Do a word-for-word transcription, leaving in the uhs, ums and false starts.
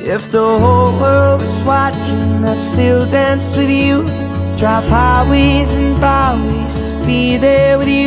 If the whole world was watching, I'd still dance with you. Drive highways and byways to be there with you.